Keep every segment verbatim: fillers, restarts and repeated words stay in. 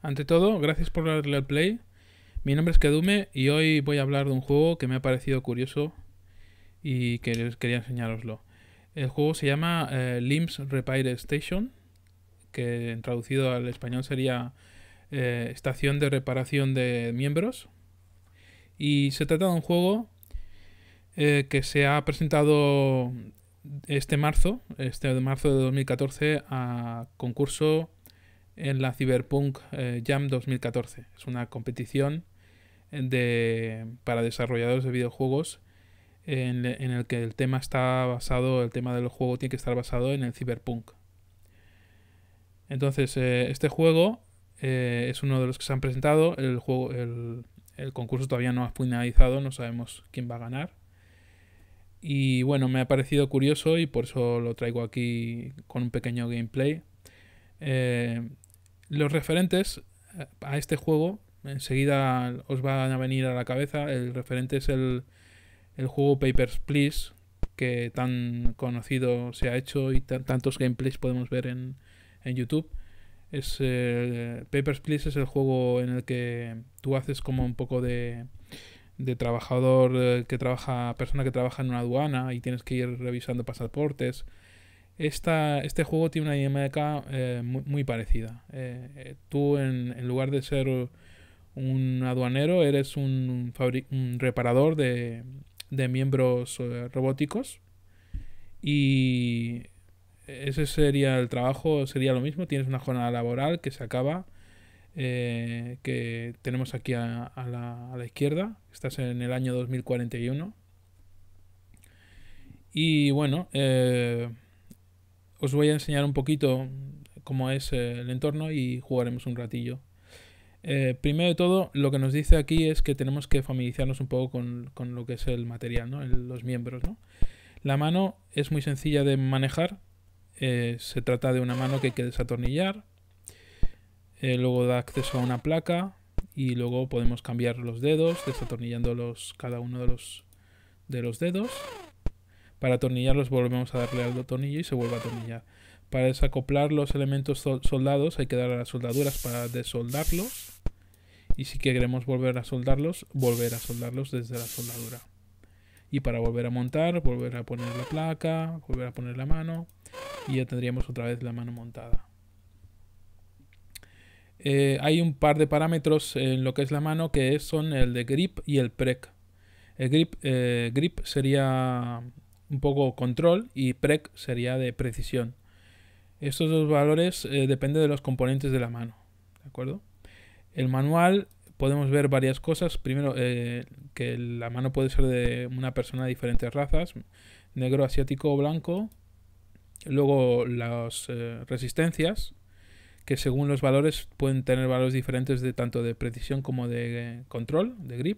Ante todo, gracias por darle al play. Mi nombre es Kedume y hoy voy a hablar de un juego que me ha parecido curioso y que quería enseñaroslo. El juego se llama eh, Limbs Repair Station, que traducido al español sería eh, Estación de Reparación de Miembros. Y se trata de un juego eh, que se ha presentado este marzo, este de marzo de dos mil catorce, a concurso en la Cyberpunk eh, Jam dos mil catorce. Es una competición de, para desarrolladores de videojuegos en, en el que el tema está basado, el tema del juego tiene que estar basado en el Cyberpunk. Entonces, eh, este juego eh, es uno de los que se han presentado. El, juego, el, el concurso todavía no ha finalizado, no sabemos quién va a ganar. Y bueno, me ha parecido curioso y por eso lo traigo aquí con un pequeño gameplay. Eh, los referentes a este juego, enseguida os van a venir a la cabeza. El referente es el, el juego Papers, Please, que tan conocido se ha hecho y tantos gameplays podemos ver en, en YouTube. Es, eh, Papers, Please es el juego en el que tú haces como un poco de, de trabajador eh, que trabaja, persona que trabaja en una aduana y tienes que ir revisando pasaportes. Esta, este juego tiene una dinámica eh, muy, muy parecida. Eh, tú, en, en lugar de ser un aduanero, eres un, un reparador de, de miembros eh, robóticos. Y ese sería el trabajo, sería lo mismo. Tienes una jornada laboral que se acaba, eh, que tenemos aquí a, a, la, a la izquierda. Estás en el año dos mil cuarenta y uno. Y bueno, eh, os voy a enseñar un poquito cómo es el entorno y jugaremos un ratillo. Eh, primero de todo, lo que nos dice aquí es que tenemos que familiarizarnos un poco con, con lo que es el material, ¿no? El, los miembros, ¿no? La mano es muy sencilla de manejar. Eh, se trata de una mano que hay que desatornillar. Eh, luego da acceso a una placa y luego podemos cambiar los dedos desatornillando los, cada uno de los, de los dedos. Para atornillarlos volvemos a darle al tornillo y se vuelve a atornillar. Para desacoplar los elementos soldados hay que dar a las soldaduras para desoldarlos. Y si queremos volver a soldarlos, volver a soldarlos desde la soldadura. Y para volver a montar, volver a poner la placa, volver a poner la mano. Y ya tendríamos otra vez la mano montada. Eh, hay un par de parámetros en lo que es la mano que son el de grip y el prec. El grip, eh, grip sería un poco control y prec sería de precisión. Estos dos valores eh, dependen de los componentes de la mano, ¿de acuerdo? El manual podemos ver varias cosas. Primero, eh, que la mano puede ser de una persona de diferentes razas, negro, asiático o blanco. Luego las eh, resistencias, que según los valores pueden tener valores diferentes de tanto de precisión como de eh, control, de grip.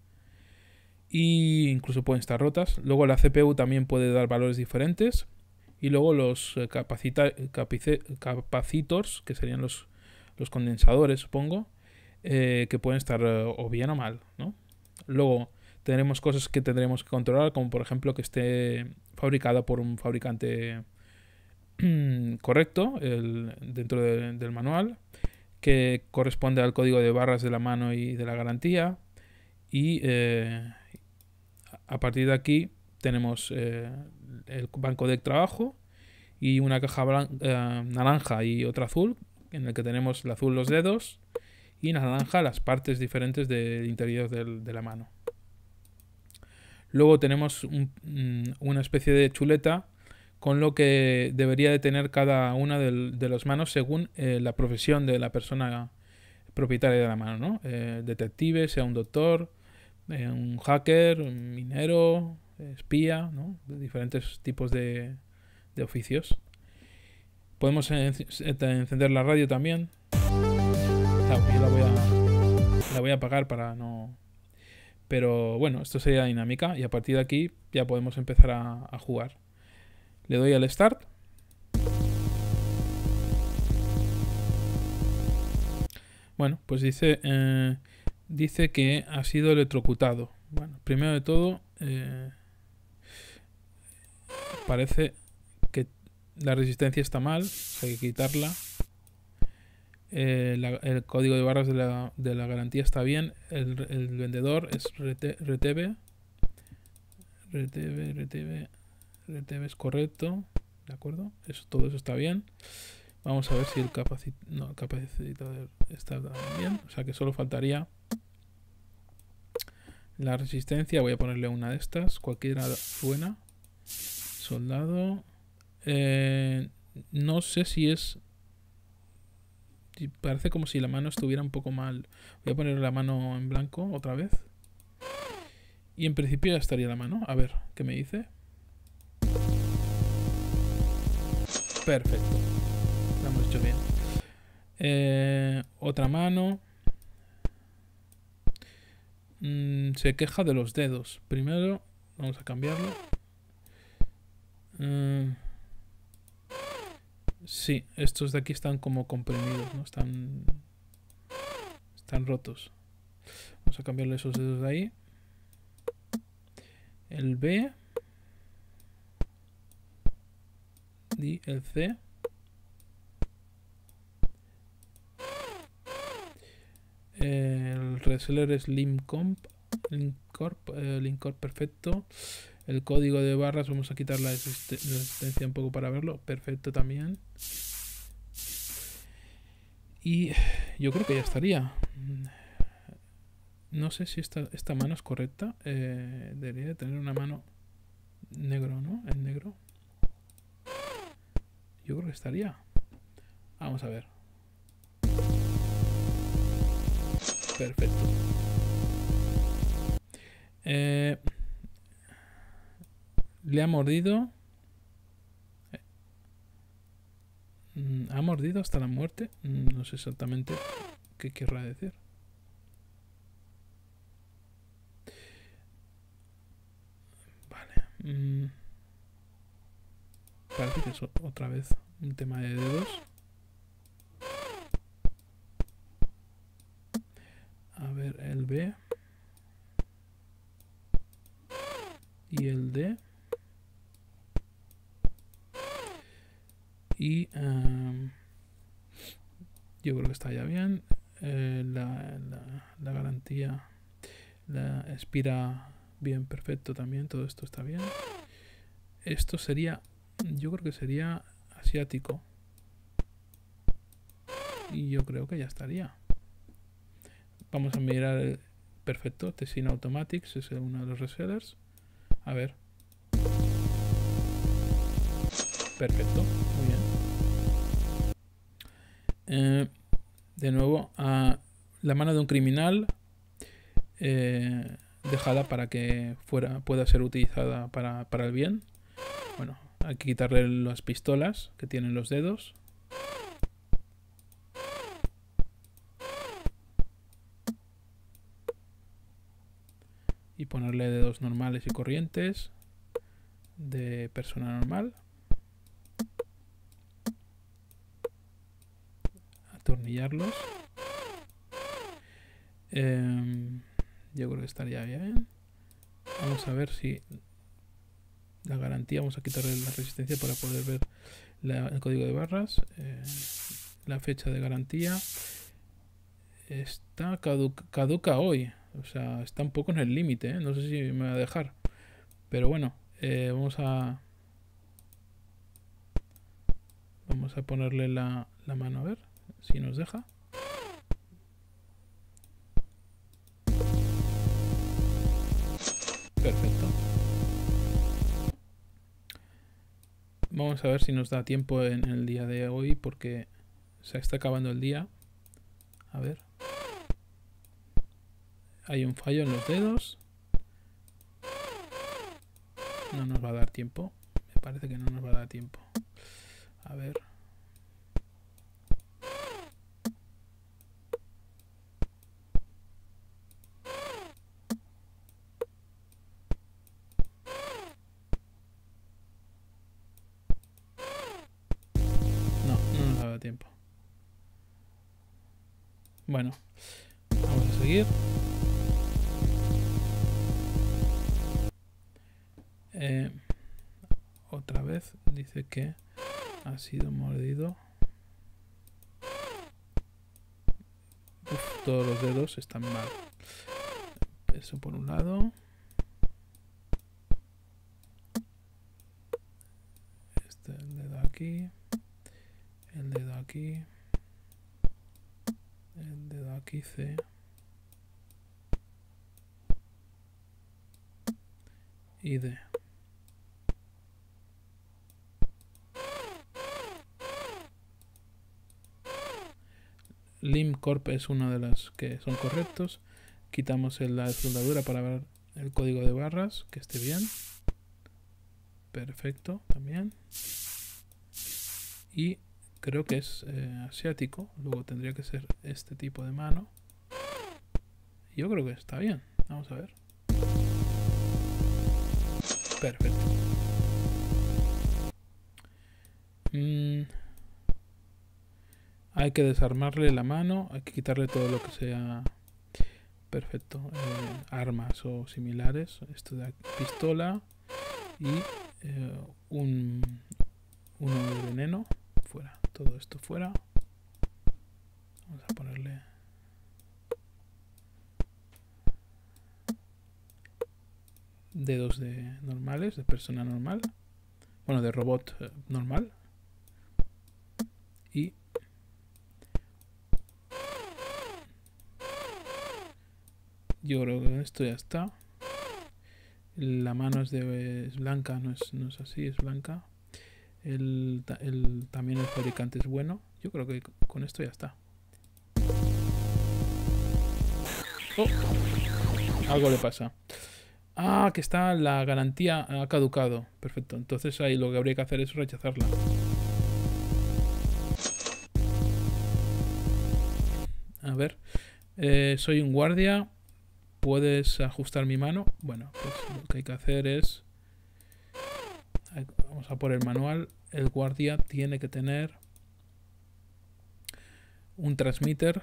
Y incluso pueden estar rotas. Luego la C P U también puede dar valores diferentes. Y luego los eh, capacita, capice, capacitors, que serían los, los condensadores, supongo, eh, que pueden estar eh, o bien o mal, ¿no? Luego tendremos cosas que tendremos que controlar, como por ejemplo que esté fabricada por un fabricante correcto el, dentro de, del manual, que corresponde al código de barras de la mano y de la garantía. Y eh, a partir de aquí tenemos eh, el banco de trabajo y una caja blanca, eh, naranja y otra azul, en el que tenemos el azul los dedos y naranja las partes diferentes del interior del, de la mano. Luego tenemos un, una especie de chuleta con lo que debería de tener cada una de, de las manos según eh, la profesión de la persona propietaria de la mano, ¿no? Eh, detective, sea un doctor, eh, un hacker, un minero, espía, ¿no? De diferentes tipos de, de oficios. Podemos en, encender la radio también. Claro, yo la voy a la voy a apagar para no. Pero bueno, esto sería la dinámica y a partir de aquí ya podemos empezar a, a jugar. Le doy al start. Bueno, pues dice eh, dice que ha sido electrocutado. Bueno, primero de todo eh, parece que la resistencia está mal, hay que quitarla. Eh, la, el código de barras de la, de la garantía está bien. El, el vendedor es rete, reteve. Reteve, reteve. Reteve es correcto. ¿De acuerdo? Eso, todo eso está bien. Vamos a ver si el, capacit no, el capacitador está bien. O sea que solo faltaría la resistencia. Voy a ponerle una de estas. Cualquiera buena. Soldado. Eh, no sé si es... Parece como si la mano estuviera un poco mal. Voy a poner la mano en blanco otra vez. Y en principio ya estaría la mano. A ver, ¿qué me dice? Perfecto. Lo hemos hecho bien. Eh, otra mano. Mm, se queja de los dedos. Primero, vamos a cambiarlo. Eh, sí, estos de aquí están como comprimidos, ¿no? Están, están rotos. Vamos a cambiarle esos dedos de ahí. El B. Y el C. El reseller es Limcorp, Limcorp, eh, Limcorp perfecto. El código de barras, vamos a quitar la resistencia un poco para verlo. Perfecto también. Y yo creo que ya estaría. No sé si esta, esta mano es correcta. Eh, debería de tener una mano negro, ¿no? En negro. Yo creo que estaría. Vamos a ver. Perfecto. Eh, le ha mordido. ¿Ha mordido hasta la muerte? No sé exactamente qué querrá decir. Vale. Mm, parece que es otra vez un tema de dedos. A ver, el B. Y el D. Y um, yo creo que está ya bien. Eh, la, la, la garantía la expira bien, perfecto también. Todo esto está bien. Esto sería, yo creo que sería asiático. Y yo creo que ya estaría. Vamos a mirar el perfecto. Tessin Automatics es uno de los resellers. A ver. Perfecto, muy bien. Eh, de nuevo, a la mano de un criminal eh, dejada para que fuera, pueda ser utilizada para, para el bien. Bueno, hay que quitarle las pistolas que tienen los dedos. Y ponerle dedos normales y corrientes de persona normal. Atornillarlos. Eh, yo creo que estaría bien. Vamos a ver si la garantía, vamos a quitarle la resistencia para poder ver la, el código de barras. Eh, la fecha de garantía está caduca, caduca hoy. O sea, está un poco en el límite, ¿eh? No sé si me va a dejar. Pero bueno, eh, vamos a... Vamos a ponerle la, la mano a ver si nos deja. Perfecto. Vamos a ver si nos da tiempo en el día de hoy porque se está acabando el día. A ver. Hay un fallo en los dedos. No nos va a dar tiempo. Me parece que no nos va a dar tiempo. A ver. No, no nos va a dar tiempo. Bueno, vamos a seguir. Eh, otra vez dice que ha sido mordido. todos los dedos están mal. Eso por un lado. Este, el dedo aquí. El dedo aquí. El dedo aquí, C. Y D. LimCorp es uno de los que son correctos. Quitamos la soldadura para ver el código de barras, que esté bien. Perfecto, también. Y creo que es eh, asiático. Luego tendría que ser este tipo de mano. Yo creo que está bien. Vamos a ver. Perfecto. Mm. Hay que desarmarle la mano. Hay que quitarle todo lo que sea... Perfecto. Eh, armas o similares. Esto de aquí, pistola. Y eh, un... uno de veneno. Fuera. Todo esto fuera. Vamos a ponerle... dedos de normales, de persona normal. Bueno, de robot eh, normal. Y... yo creo que esto ya está. La mano es, de, es blanca, no es, no es así, es blanca. El, el, también el fabricante es bueno. Yo creo que con esto ya está. Oh, algo le pasa. Ah, que está la garantía, ha caducado. Perfecto, entonces ahí lo que habría que hacer es rechazarla. A ver, eh, soy un guardia. ¿Puedes ajustar mi mano? Bueno, pues lo que hay que hacer es... vamos a por el manual. El guardia tiene que tener un transmitter,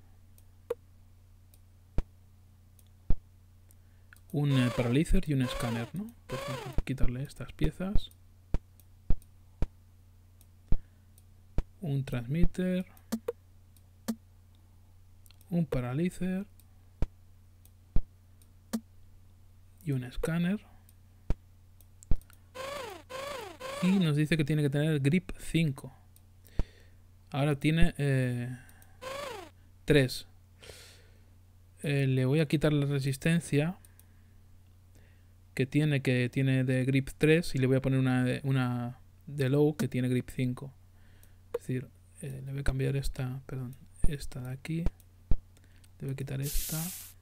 un eh, paralizer y un escáner, ¿no? Pues vamos a quitarle estas piezas. Un transmitter, un paralizer y un escáner. Y nos dice que tiene que tener grip cinco. Ahora tiene eh, tres. Eh, le voy a quitar la resistencia que tiene, que tiene de grip tres, y le voy a poner una, una de low que tiene grip cinco. Es decir, eh, le voy a cambiar esta, perdón, esta de aquí. Le voy a quitar esta.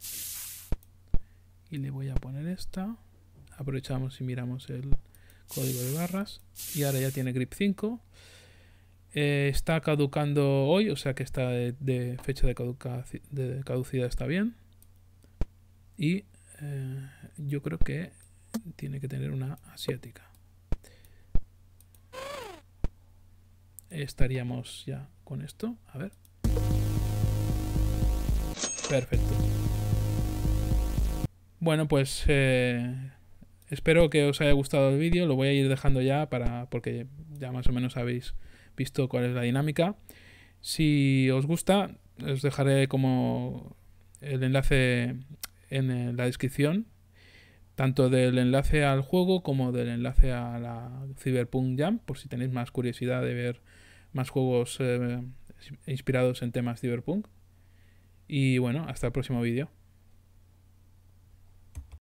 Y le voy a poner esta. Aprovechamos y miramos el código de barras. Y ahora ya tiene grip cinco. Eh, está caducando hoy, o sea que está de, de fecha de, caduca, de caducidad está bien. Y eh, yo creo que tiene que tener una asiática. Estaríamos ya con esto. A ver. Perfecto. Bueno, pues eh, espero que os haya gustado el vídeo. Lo voy a ir dejando ya para porque ya más o menos habéis visto cuál es la dinámica. Si os gusta, os dejaré como el enlace en la descripción, tanto del enlace al juego como del enlace a la Cyberpunk Jam, por si tenéis más curiosidad de ver más juegos eh, inspirados en temas Cyberpunk. Y bueno, hasta el próximo vídeo.